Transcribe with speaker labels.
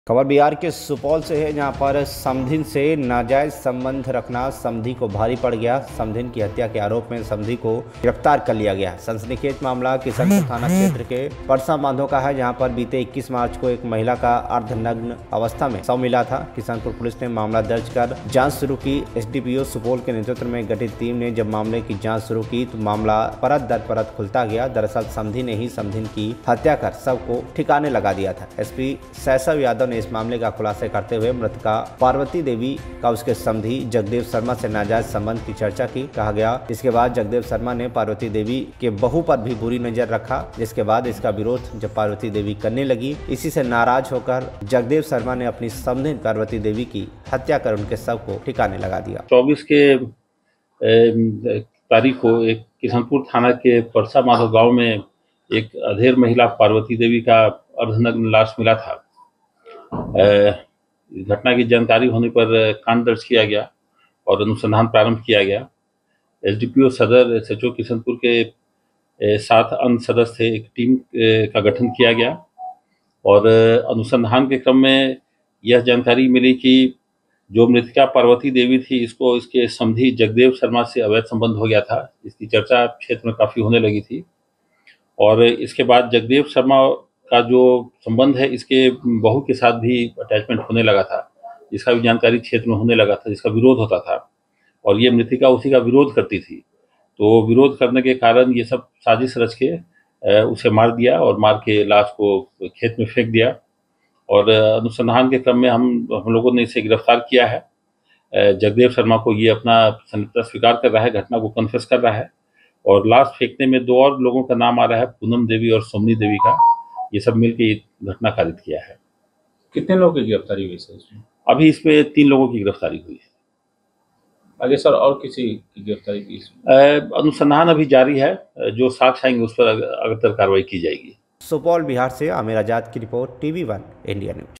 Speaker 1: खबर बिहार के सुपौल से है, जहां पर समधिन से नाजायज संबंध रखना समधी को भारी पड़ गया। समधिन की हत्या के आरोप में समधी को गिरफ्तार कर लिया गया। सनसनीखेज मामला किशनपुर थाना क्षेत्र के परसा बांधों का है, जहां पर बीते 21 मार्च को एक महिला का अर्धनग्न अवस्था में शव मिला था। किशनपुर पुलिस ने मामला दर्ज कर जाँच शुरू की। एसडीपीओ सुपौल के नेतृत्व में गठित टीम ने जब मामले की जाँच शुरू की तो मामला परत दर परत खुलता गया। दरअसल समधी ने ही समधिन की हत्या कर शव को ठिकाने लगा दिया था। एसपी शैशव यादव ने इस मामले का खुलासा करते हुए मृतका पार्वती देवी का उसके समधी जगदेव शर्मा से नाजायज संबंध की चर्चा की। कहा गया, इसके बाद जगदेव शर्मा ने पार्वती देवी के बहू पर भी बुरी नजर रखा, जिसके बाद इसका विरोध जब पार्वती देवी करने लगी, इसी से नाराज होकर जगदेव शर्मा ने अपनी समधी पार्वती देवी की हत्या कर उनके शव को ठिकाने लगा दिया।
Speaker 2: 24 के तारीख को एक किशनपुर थाना के परसा माधव गांव में एक अधेड़ महिला पार्वती देवी का अर्धनग्न लाश मिला था। घटना की जानकारी होने पर कांड दर्ज किया गया और अनुसंधान प्रारंभ किया गया। एसडीपीओ सदर एसएचओ किशनपुर के 7 अन्य सदस्य थे। एक टीम का गठन किया गया और अनुसंधान के क्रम में यह जानकारी मिली कि जो मृतका पार्वती देवी थी, इसको इसके समधी जगदेव शर्मा से अवैध संबंध हो गया था। इसकी चर्चा क्षेत्र में काफ़ी होने लगी थी और इसके बाद जगदेव शर्मा का जो संबंध है, इसके बहू के साथ भी अटैचमेंट होने लगा था, जिसका भी जानकारी क्षेत्र में होने लगा था, जिसका विरोध होता था और ये मृतिका उसी का विरोध करती थी। तो विरोध करने के कारण ये सब साजिश रच के उसे मार दिया और मार के लाश को खेत में फेंक दिया और अनुसंधान के क्रम में हम लोगों ने इसे गिरफ्तार किया है। जगदेव शर्मा को ये अपना संलिप्तता स्वीकार कर रहा है, घटना को कन्फेस कर रहा है और लाश फेंकने में 2 और लोगों का नाम आ रहा है, पूनम देवी और सोमनी देवी का। ये सब मिलकर ये घटना कारित किया है।
Speaker 3: कितने लोगों की गिरफ्तारी हुई सर इसमें?
Speaker 2: अभी इसमें 3 लोगों की गिरफ्तारी हुई है।
Speaker 3: आगे सर और किसी की गिरफ्तारी की?
Speaker 2: अनुसंधान अभी जारी है, जो साक्ष्य आएंगे उस पर अग्रतर कार्रवाई की जाएगी।
Speaker 1: सुपौल बिहार से आमिर आजाद की रिपोर्ट, TV1 इंडिया न्यूज।